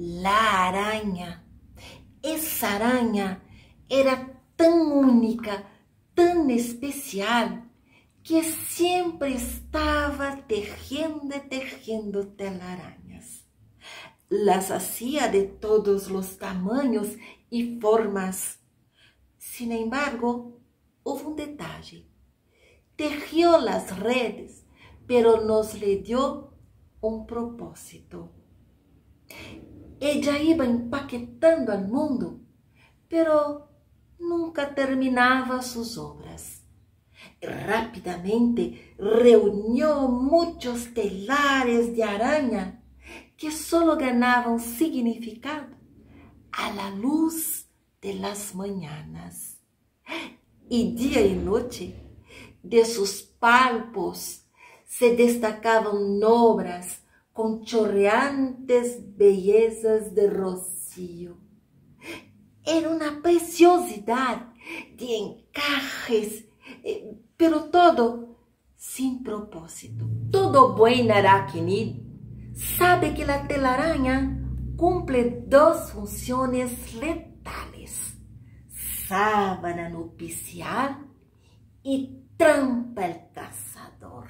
La araña. Esa araña era tan única, tan especial, que siempre estaba tejiendo y tejiendo telarañas. Las hacía de todos los tamaños y formas. Sin embargo, hubo un detalle. Tejió las redes, pero nos le dio un propósito. Ella iba empaquetando al mundo, pero nunca terminaba sus obras. Rápidamente reunió muchos telares de araña que solo ganaban significado a la luz de las mañanas. Y día y noche, de sus palpos se destacaban obras con chorreantes bellezas de rocío. Era una preciosidad de encajes, pero todo sin propósito. Todo buen aracnídeo sabe que la telaraña cumple dos funciones letales: sábana nupcial y trampa al cazador.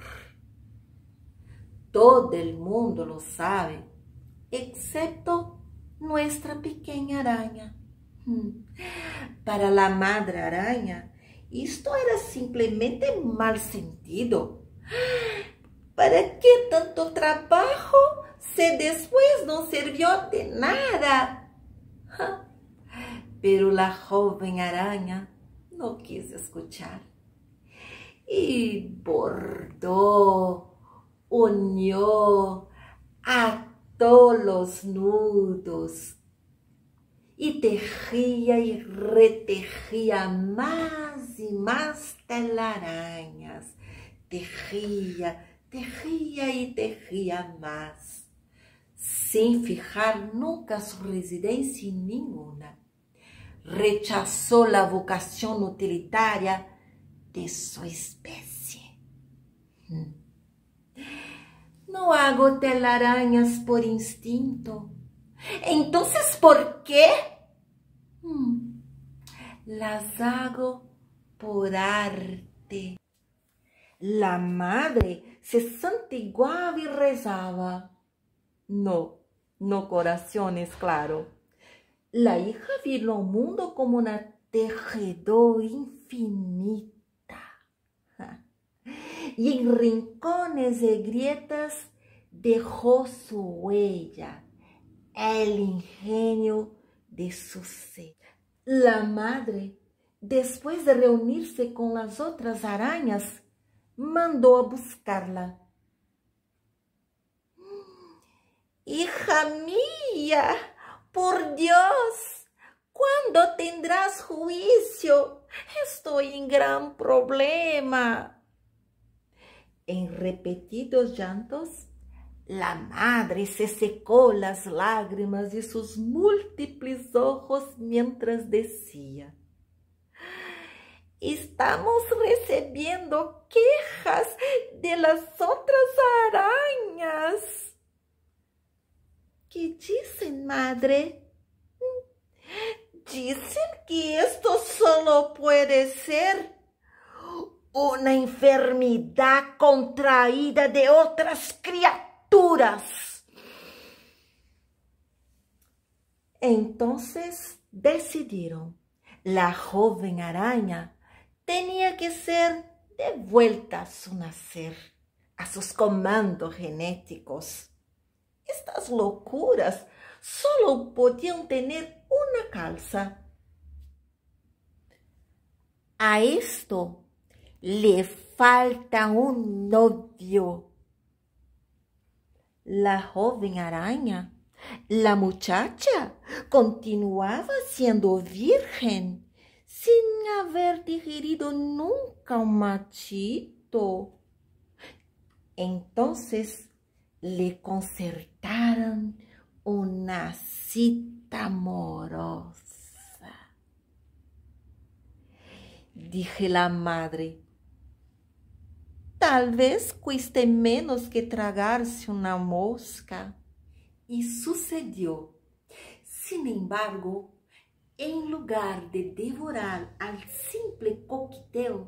Todo el mundo lo sabe, excepto nuestra pequeña araña. Para la madre araña, esto era simplemente mal sentido. ¿Para qué tanto trabajo si después no sirvió de nada? Pero la joven araña no quiso escuchar y bordó, unió, ató los nudos y tejía y retejía más y más telarañas. Tejía, tejía y tejía más, sin fijar nunca su residencia en ninguna. Rechazó la vocación utilitaria de su especie. No hago telarañas por instinto. Entonces, ¿por qué? Las hago por arte. La madre se santiguaba y rezaba. No corazones, claro. La hija vino al mundo como una tejedora infinita. Y en rincones y grietas dejó su huella, el ingenio de su ser. La madre, después de reunirse con las otras arañas, mandó a buscarla. Hija mía, por Dios, ¿cuándo tendrás juicio? Estoy en gran problema. En repetidos llantos, la madre se secó las lágrimas de sus múltiples ojos mientras decía: estamos recibiendo quejas de las otras arañas. ¿Qué dicen, madre? Dicen que esto solo puede ser una enfermedad contraída de otras criaturas. Entonces decidieron, la joven araña tenía que ser devuelta a su nacer, a sus comandos genéticos. Estas locuras solo podían tener una causa. A esto le falta un novio. La joven araña, la muchacha, continuaba siendo virgen, sin haber digerido nunca un machito. Entonces le concertaron una cita amorosa. Dije la madre: tal vez cueste menos que tragarse una mosca. Y sucedió. Sin embargo, en lugar de devorar al simple coquetel,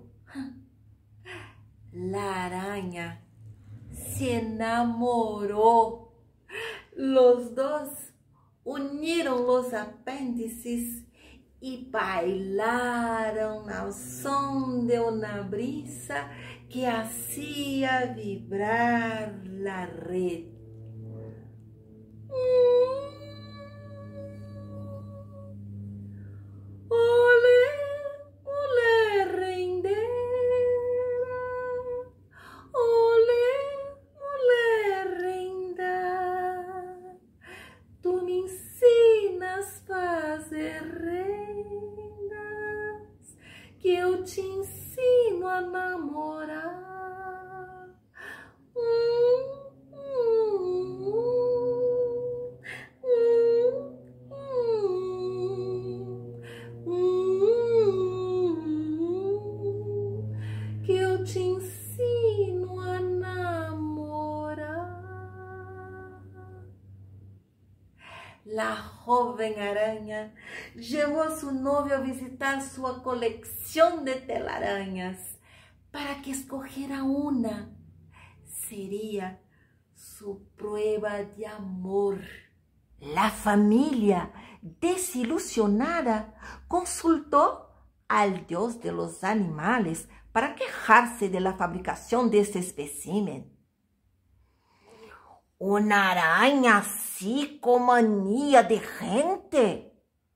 la araña se enamoró. Los dos unieron los apéndices y bailaron al son de una brisa que hacía vibrar la red. Olé, olé, rendera. Olé, olé, renda. Tú me ensinas a fazer rendas, que eu te ensino a namorar. Que eu te ensino a namorar. La joven araña llevó a su novio a visitar su colección de telarañas para que escogiera una. Sería su prueba de amor. La familia, desilusionada, consultó al dios de los animales para quejarse de la fabricación de este espécimen. Una araña así con manía de gente.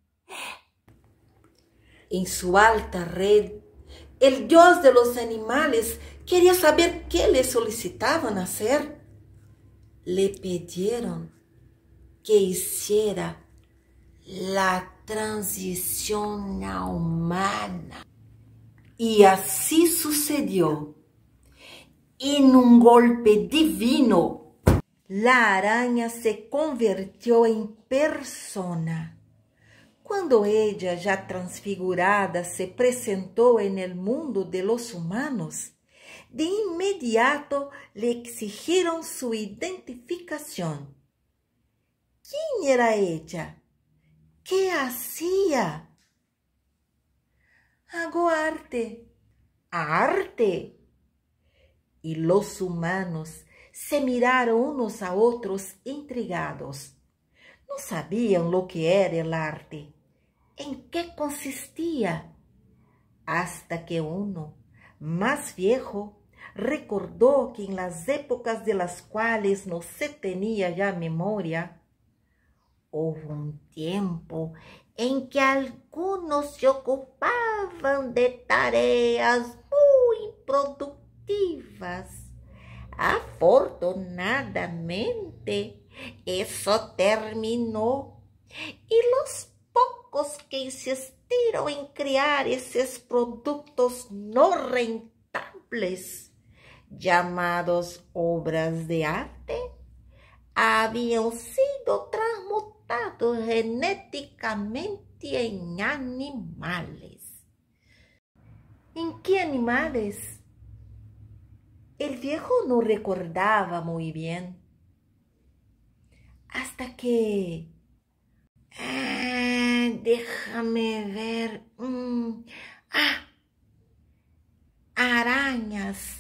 En su alta red, el dios de los animales quería saber qué le solicitaban hacer. Le pidieron que hiciera la transición a humana. Y así sucedió. En un golpe divino, la araña se convirtió en persona. Cuando ella, ya transfigurada, se presentó en el mundo de los humanos, de inmediato le exigieron su identificación. ¿Quién era ella? ¿Qué hacía? Hago arte. ¿Arte? Y los humanos se miraron unos a otros intrigados. No sabían lo que era el arte, en qué consistía, hasta que uno, más viejo, recordó que en las épocas de las cuales no se tenía ya memoria, hubo un tiempo en que algunos se ocupaban de tareas muy productivas. Afortunadamente, eso terminó y los pocos que insistieron en crear esos productos no rentables, llamados obras de arte, habían sido transmutados genéticamente en animales. ¿En qué animales? El viejo no recordaba muy bien. Hasta que... déjame ver. Arañas.